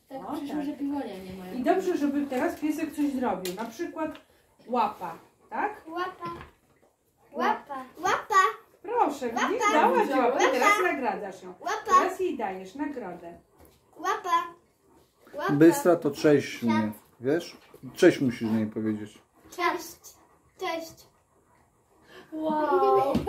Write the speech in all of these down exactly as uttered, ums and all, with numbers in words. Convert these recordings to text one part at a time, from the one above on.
Tak, o, przyszło, tak. że piwonia nie mają. I dobrze, żeby teraz piesek coś zrobił. Na przykład łapa, tak? Łapa. Łapa. Łapa. Proszę, Łapa. widzisz, dałaś Widziałam. łapę, teraz nagradzasz ją. Łapa. Teraz jej dajesz nagrodę. Łapa. Łapa. Bystra to cześć mnie, wiesz? Cześć musisz do niej powiedzieć. Cześć. Cześć. Wow!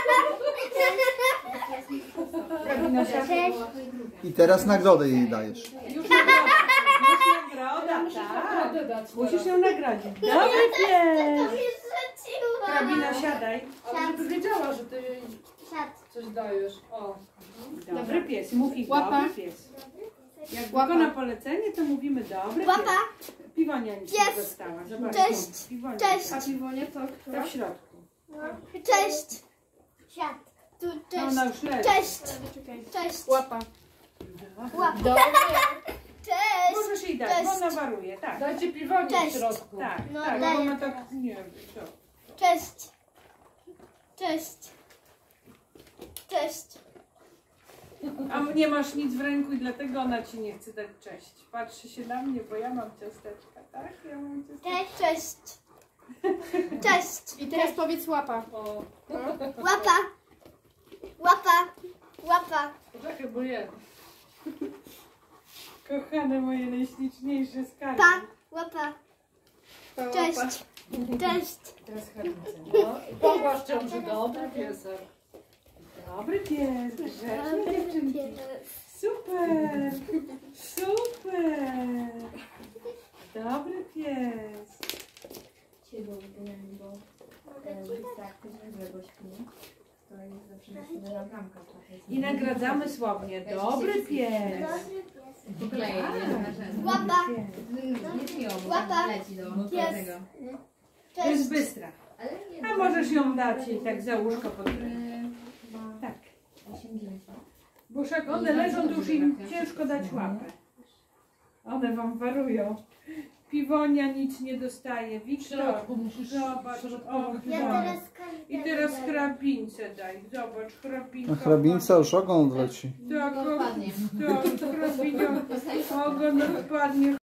Cześć. I teraz nagrodę jej dajesz. Już nagroda, już nagroda, tak. Musisz ją nagrodzić. Dobry pies. Hrabina, siadaj. Ale żeby wiedziała, że ty jej Siad. coś dajesz. O. Dobry pies, mówi Łapa. dobry pies. Jak Łapa. wykona polecenie, to mówimy dobry Łapa. pies. Piwonia nic Pies. nie dostała. Zobacz, Cześć. Piwonia. Cześć. A piwonie to Ta która? w środku. Cześć. Siad. Tu No cześć. ona już leży. Cześć. Czekaj. Cześć. Łapa. Łapa. Dobrze. Cześć. Możesz jej dać, Cześć. bo ona waruje, tak. Dajcie piwonie Cześć. w środku. Tak, No, tak, daję. bo ona tak, nie wiem, co. Cześć. Cześć. Cześć. A nie masz nic w ręku i dlatego ona ci nie chce dać cześć. Patrzy się na mnie, bo ja mam ciasteczka, tak? Ja mam ciasteczka. Cześć. Cześć. I teraz powiedz łapa. O, Łapa. Łapa. Łapa. Poczekaj, bo je. kochane moje najśliczniejsze skarby. Pa. Łapa. Cześć. Cześć. Teraz hrabince. No, pogłaszcz ją, że dobry piesek. Dobry pies, grzeczny dziewczynki. Super, super. Dobry pies. Dzisiaj było wypomniane, bo jak ktoś złego śpi, to jest zawsze nastawiona bramka trochę. I nagradzamy słownie. Dobry pies. Pokleję, nie? Łapa. Nie śmiało, bo Łapa. tam leci do Pies. tego. To jest Cześć. bystra. Ale nie, A możesz ją dać jej tak za łóżko pod rękę. chyba Tak. osiemdziesiąt. Bo już jak one leżą, to już im ciężko dać łapę. One wam warują. Piwonia nic nie dostaje. W Wiktor, środku musisz... zobacz. O, Ja zobacz. teraz I teraz hrabince daj. Zobacz, hrabinka. A hrabinca już ogon odleci. Tak, No, ładnie. tak, hrabinio. Ogon odpadnie.